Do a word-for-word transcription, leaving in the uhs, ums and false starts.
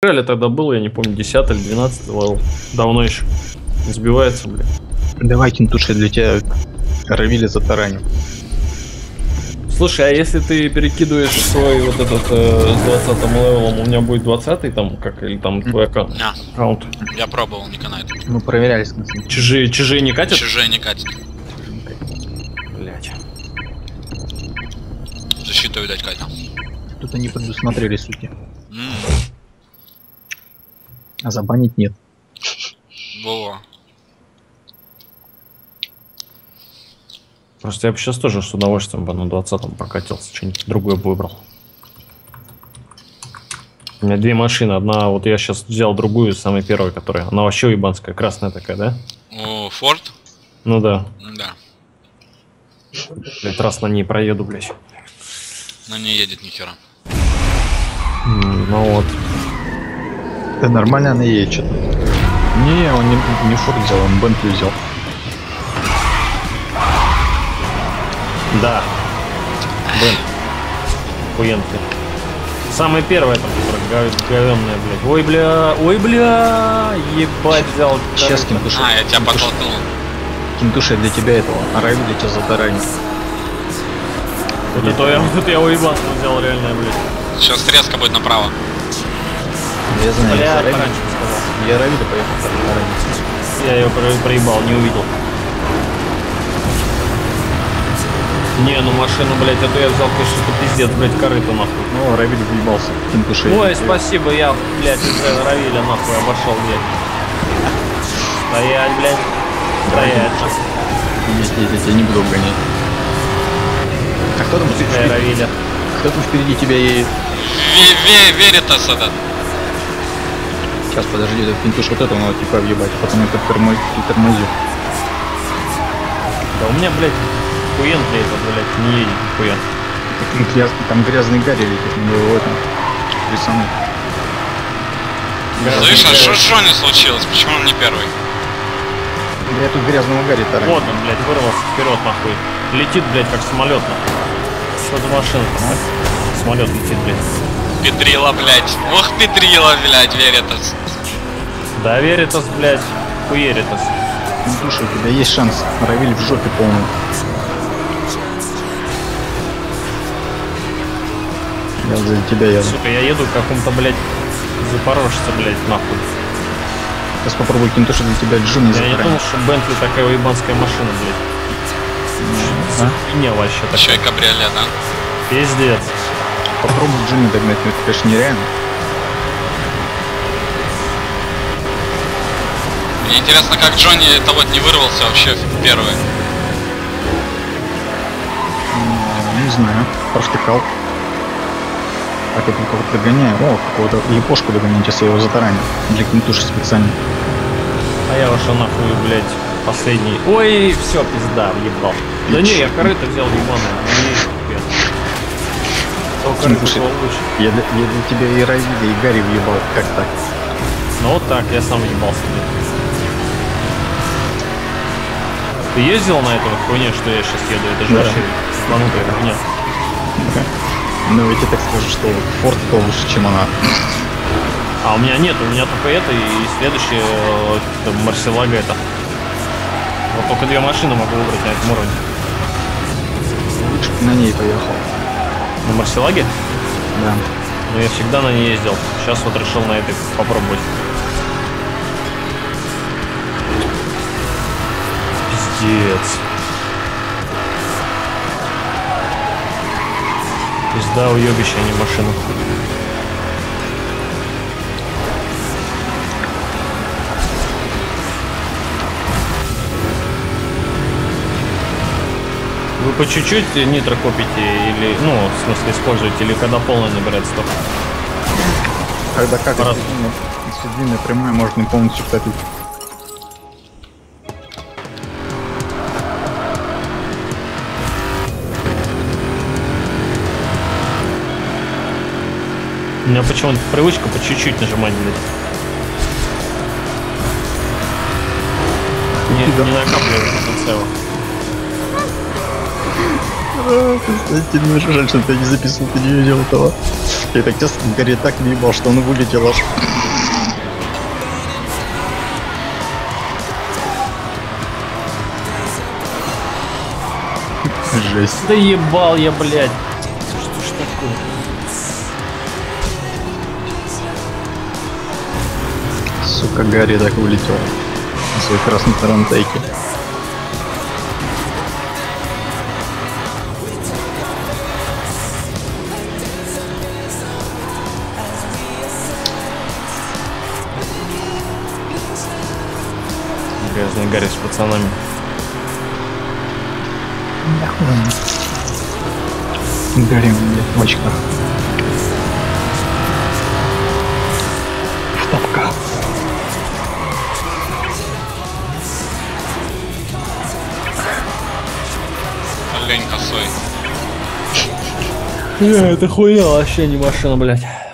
Реально тогда был, я не помню, десятый или двенадцатый левел. Давно еще. Сбивается, блядь. Давай, Кентуша, для тебя Равиля затараним. Слушай, а если ты перекидываешь свой вот этот э, с двадцатым левелом, у меня будет двадцатый там, как, или там твой аккаунт? аккаунт? Я пробовал, не канает. Ну, проверяли, в смысле. Чужие, чужие не катят? Чужие не катят. Блять. Защиту, видать, катят. Тут они предусмотрели сути. Mm. А забанить нет. Во-во. Просто я бы сейчас тоже с удовольствием бы на двадцатом прокатился, что-нибудь другое бы выбрал. У меня две машины, одна, вот я сейчас взял другую, самая первая, которая, она вообще ебанская, красная такая, да? О, Форд? Ну да. Да. Блять, раз на ней проеду, блять. На ней едет нихера. Mm, ну вот. Да нормально она едет что-то. Не, он не, не Форд взял, он Бентли взял. Да. Бен. Хуенты. Самая первая там, которая говенная, блядь. Ой, бля, ой, бля, ебать взял. Сейчас, Кентуша. А, я тебя подтолкнул. Кентуша, для тебя этого, а Рави для тебя затаранит. Вот это я, вот я уебаться взял реально, блядь. Сейчас резко будет направо. Я знаю, Бля, я Рави. раньше сказал. Я Рави поехал затаранить. Я ее про проебал, не увидел. Не, ну машину, блядь, эту я взял, конечно, это пиздец, блядь, корыто нахуй. Ну, Равиль въебался. Кентуша. Ой, спасибо, я, блядь, из-за Равиля нахуй обошел, блядь. Стоять, блядь. Стоять. Нет, нет, я тебя не буду гонять. А кто там впереди? Равиля. Кто там впереди тебя едет? Веритас этот. Сейчас, подожди, этот Кентуш, вот этого надо типа въебать, а потом это тормозит. Да у меня, блядь, хуен, блядь, это, блядь, не едет нихуя. Там, гряз, там грязный Гарри летит, на него этом рисануть. Слышь, а что с Джонни случилось? Почему он не первый? Я тут грязного Гарри тараню. Вот он, блядь, вырвался вперед, нахуй. Летит, блядь, как самолет, нахуй. Что за машина там, а? Самолет летит, блядь. Петрила, блядь. Ох, Петрила, блядь, Веритас. Да, Веритас, блядь, хуеритас. Слушай, у тебя есть шанс. Равиль в жопе полный. Я за тебя еду. Сука, я еду к какому-то, блядь, запорожце, блядь, нахуй. Сейчас попробую Кентуша для тебя Джуни Я затаранить. не думал, что Бентли такая уебанская машина, блядь. А? Хуйня вообще такая. Еще и кабриолет, да? Пиздец. Попробуй Джуни догнать, но это, конечно, нереально. Мне интересно, как Джонни это вот не вырвался вообще в первый. Не, не знаю. Провтыкал. Так, я только вот догоняю. О, какого-то япошку догоняю, сейчас я его затараню. Для Кентуши специально. А я вошел нахуй, блядь, последний. Ой, все, пизда, въебал. Да не, я корыто взял ебаное. Не, только корыто было лучше. Я для, я для тебя и Равиля, и Гарри въебал. Как так? Ну вот так, я сам ебался, блядь. Ты ездил на этой хуйне, что я сейчас еду? Это же Да. вообще ебанутая хуйня. Да. Ну, я тебе так скажу, что Форд то лучше, чем она. А у меня нет, у меня только это и следующее э, Марселага это. Вот только две машины могу выбрать на этом уровне. Лучше бы на ней поехал. На Марселаге? Да. Но я всегда на ней ездил. Сейчас вот решил на этой попробовать. Пиздец. Пизда уебище, а не машина. Вы по чуть-чуть нитро копите или, ну, в смысле используете, или когда полный набирается только? Когда как? Раз. Ну, если длинная прямая, можно и полностью топить. У меня почему-то привычка по чуть-чуть нажимать, блядь. Не, не накапливает потенциал. Кстати, немножко жаль, что ты не записывал, ты не видел этого. Я так тесно Гарри так не ебал, что он вылетел аж. Жесть. Да ебал я, блядь. Что ж такое? Сука, Гарри так улетел на своей красной тарантайке. Грязный Гарри с пацанами. Гарри, блядь, в очках. В тапках. Олень косой. Не, это хуйня вообще не машина, блядь.